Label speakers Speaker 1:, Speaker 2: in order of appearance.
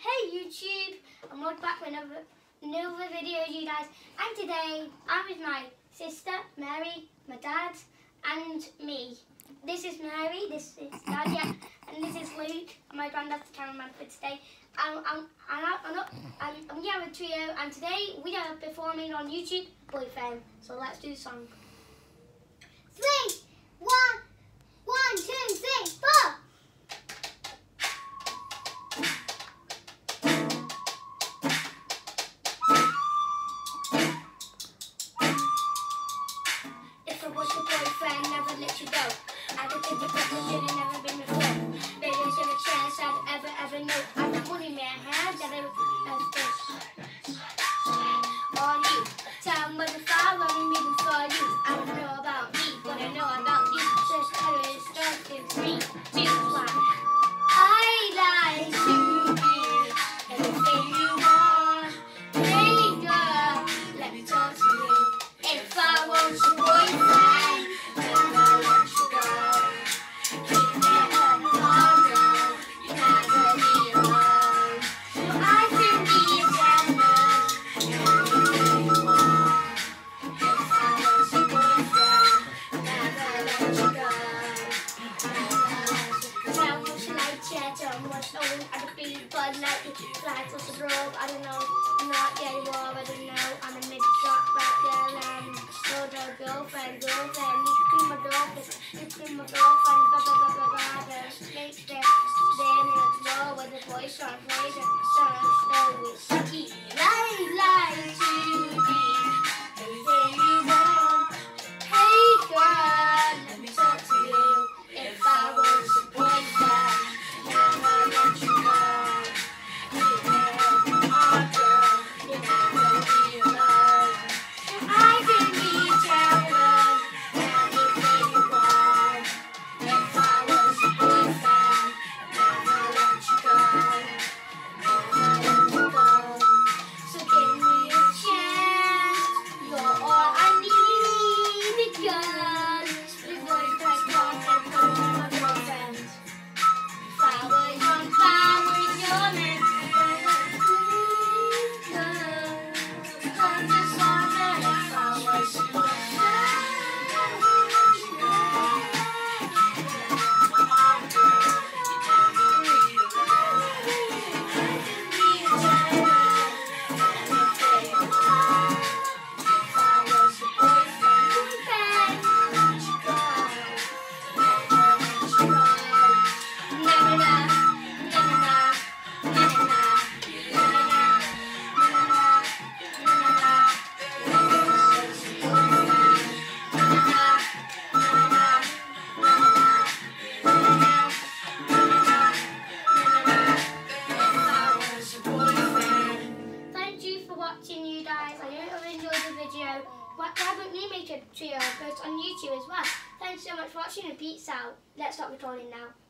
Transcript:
Speaker 1: Hey YouTube, and welcome back to another video, you guys. And today I'm with my sister Mary, my dad, and me. This is Mary, this is Nadia, and this is Luke, my granddad's the cameraman for today. We have a trio, and today we are performing on YouTube Boyfriend. So let's do the song. 3, 1, 1, 2, 3, 4. Was your boyfriend, never let you go. I could think of something you've never been before. Baby, there's a chance I'd ever know. I'm the only man that ever this on you. Tell me the fire running me before you. I don't know about me, but I know about you. Just tell me it's starting 3, 2, 1. I like to be everything you want. Hey girl, let me talk to you. If I was your boyfriend. But like flights or the robe, I don't know, not yet anymore, I don't know, I'm a mid-drop right there, no girlfriend, you be my girlfriend, blah, blah, blah, blah, blah, then in the row with the boys start playing, so it's key, like to be everything you want. Hey girl, let me talk to you, if I was your boyfriend, never let you go. You guys, I hope you enjoyed the video. Why don't you make a trio post on YouTube as well? Thanks so much for watching and peace out. Let's stop recording now.